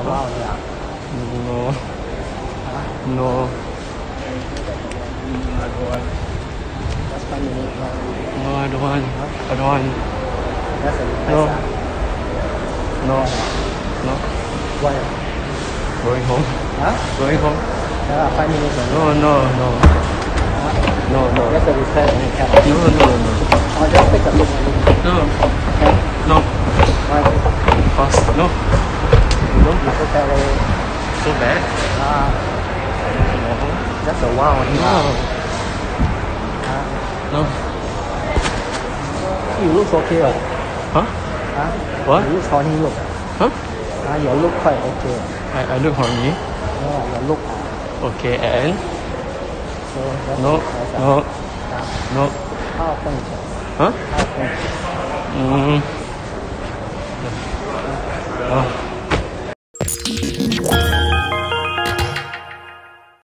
Wow, yeah. No. No. I don't want. That's 5 minutes. No, I don't want. I don't want. That's a No. nice. No. No. Why? Going home. Huh? Going home. Yeah, 5 minutes. No, no, no. No, no. That's a request and you can. No, no, no. I'll just take a look. No. Okay? No. Why? Fast. No. You don't be so bad. So bad. Just a while only. No. No. You look okay, right? Huh? Huh? What? You look horny look. Huh? Your look quite okay. I look horny. Yeah, your look. Okay, and So that's no, nice. no, no. How often you check? Huh? How often? No.